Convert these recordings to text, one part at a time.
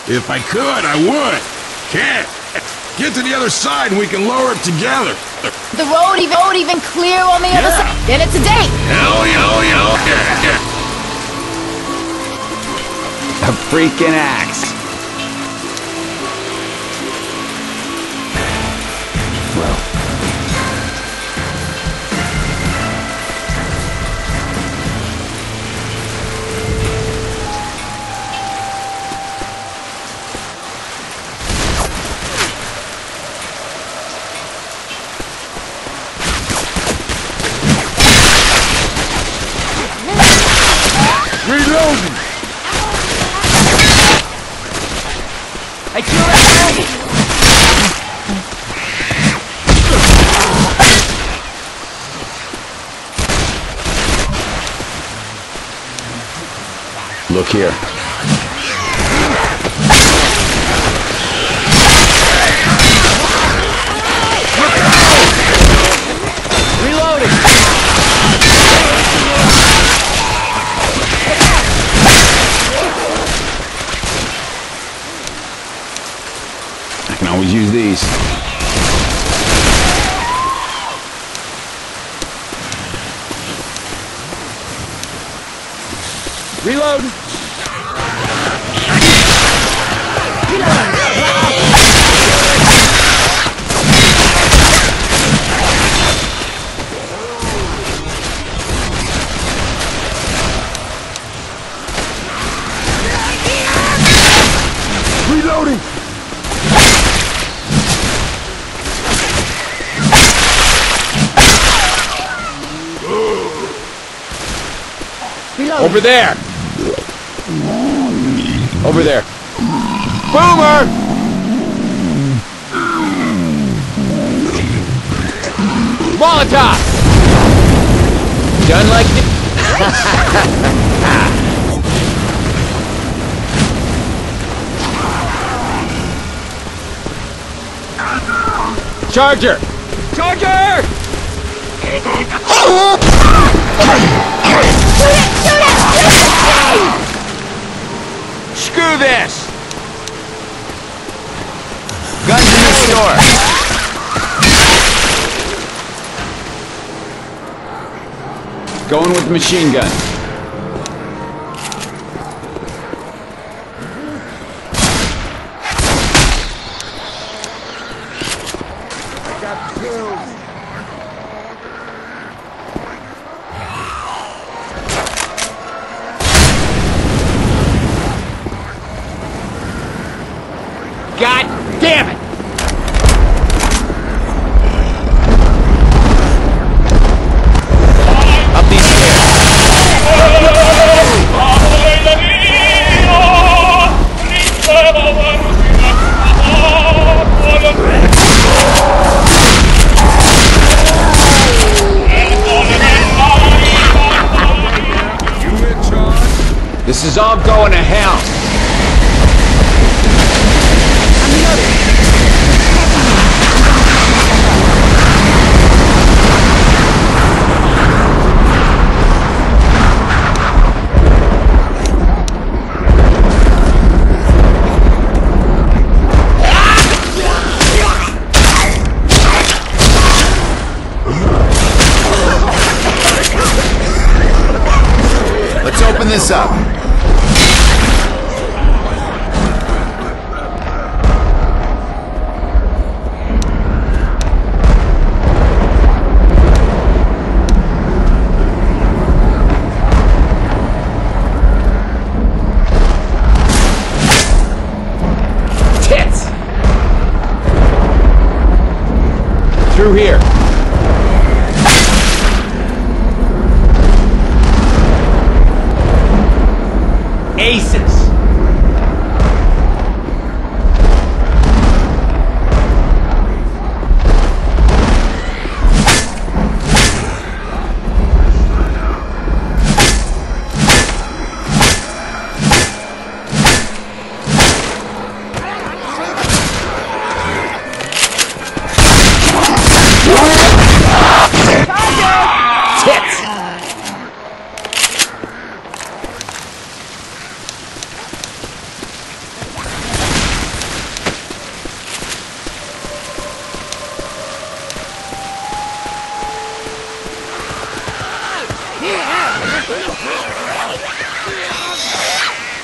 If I could, I would. Can't. Get to the other side and we can lower it together. The road even clear on the other side? Then it's a date. Hell yeah. A freaking axe. Well. Reloading! I killed it! Look here. Reloading! I can always use these. Reload! Reloading! Over there! Over there. Boomer! Molotov! Done like this. Charger! Charger! Screw this! Guns in the store! Going with the machine gun. God damn it! Up these stairs. This is all going to hell. Let's open this up. Tits! Through here. Aces!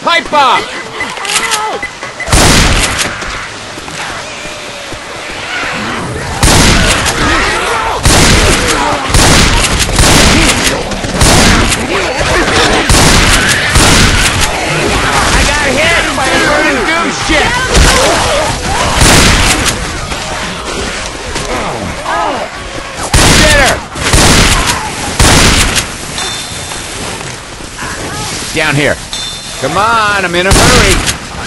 Pipe bomb! I got hit by a burning goose ship! Down here. Come on, I'm in a hurry.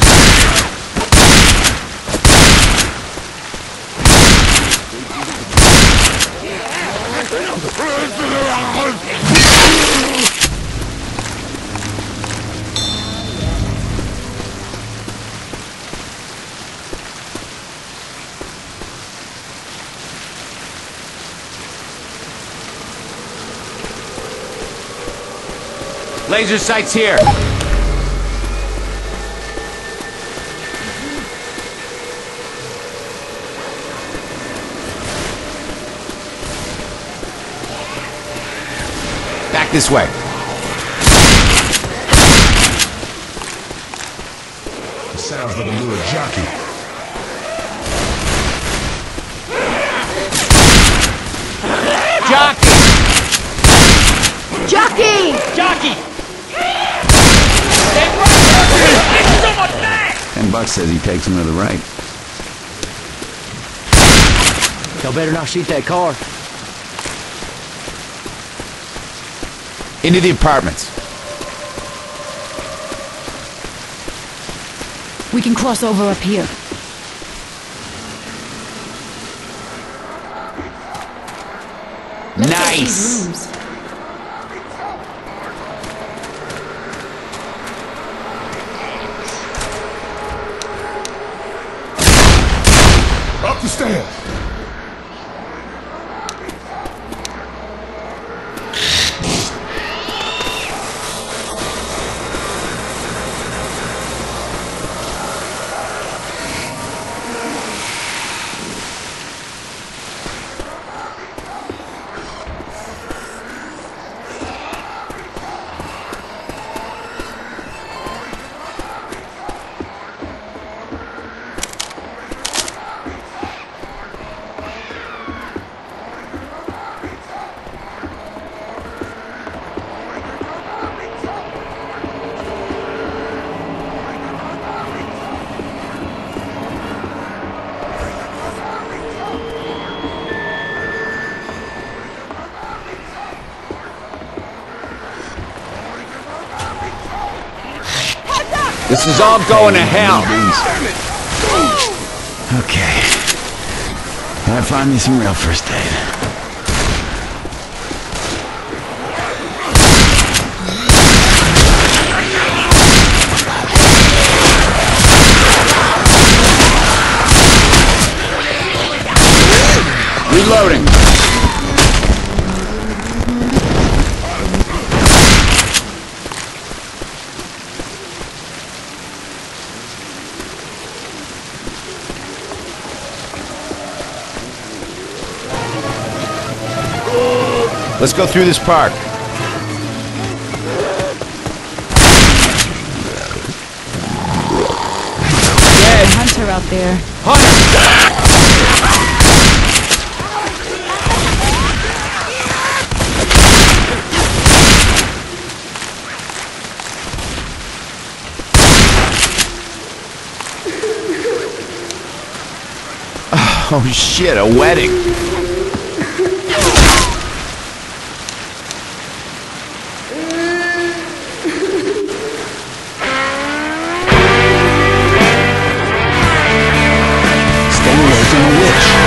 Laser sights here. Back this way. It sounds like a little jockey. Jockey! Jockey! Jockey! $10 says he takes him to the right. Y'all better not shoot that car. Into the apartments. We can cross over up here. Nice! Rooms. Up the stairs. This is all going to hell. Okay. Gotta find me some real first aid. Reloading. Let's go through this park. Dead hunter out there. Hunter! Oh shit, a wedding. Stay away from the witch.